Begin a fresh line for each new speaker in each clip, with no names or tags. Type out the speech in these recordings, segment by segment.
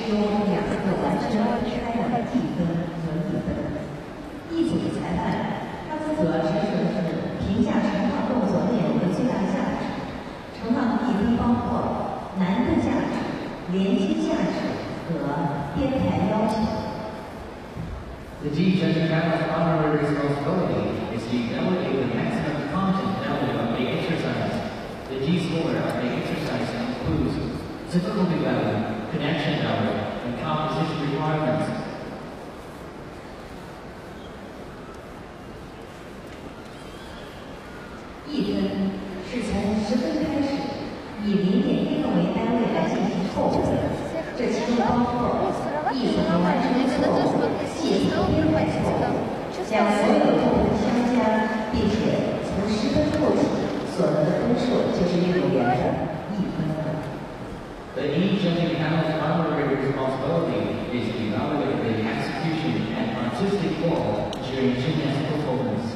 有2个完全开朗的1分和1分。一组的裁判，他的主要职责是评价成套动作内容的最大价值。成套1分包括难度价值、连接价值和编排要求。
The judging panel's primary responsibility is to evaluate the maximum content value of the exercise. The G score of the exercise includes difficulty value, connection value, and composition requirements.
1分是从10分开始，以0.1分为单位来进行扣分，这其中包括艺术的完成错误、技术的编排错误，将所有的扣分相加，并且从10分扣起，所得的分数就是运动员的1分了。
The judging panel's primary responsibility is to evaluate the execution and artistic form during gymnastic performance.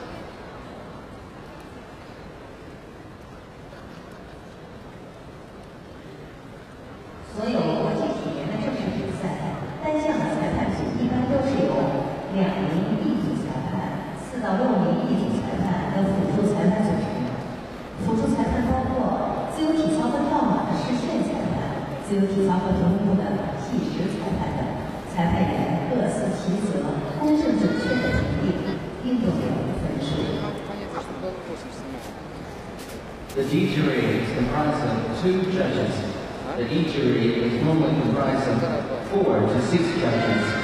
所有国际体联的正式比赛，单项的裁判组一般都是由2名一组裁判、4到6名一组裁判和辅助裁判组成的。辅助裁判包括自由体操和跳马的视线裁判、自由体操和臀部的计时裁判等。裁判员各司其责，公正准确地评定运动员的分数。
The D jury is comprised of 2 judges. The D jury is normally comprised of 4 to 6 judges.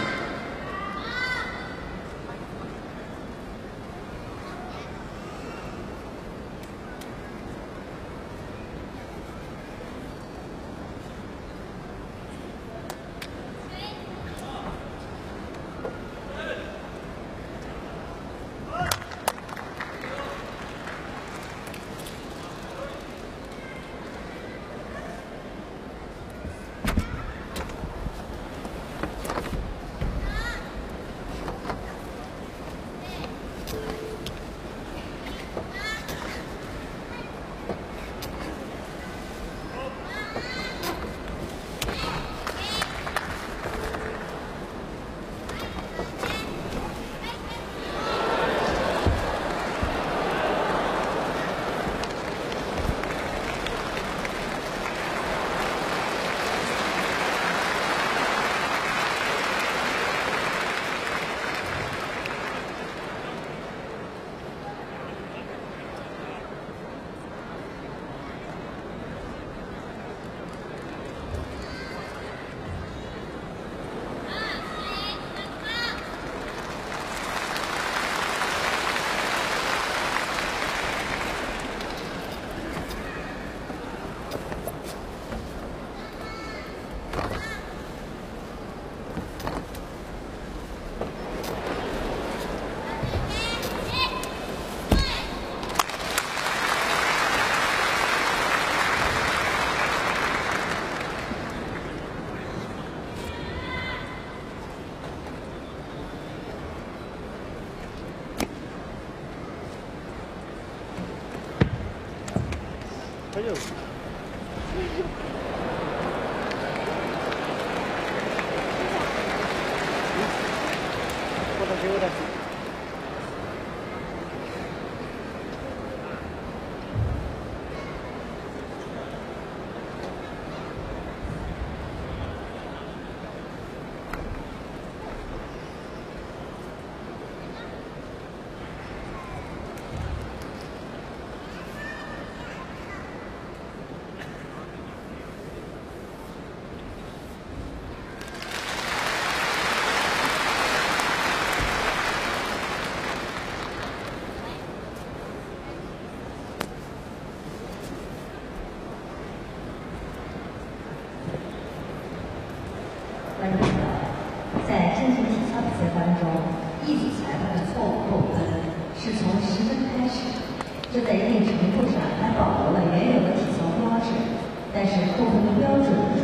在正式体操比赛当中，一组裁判的错误扣分是从10分开始，这在一定程度上还保留了原有的体操标志，但是扣分的标准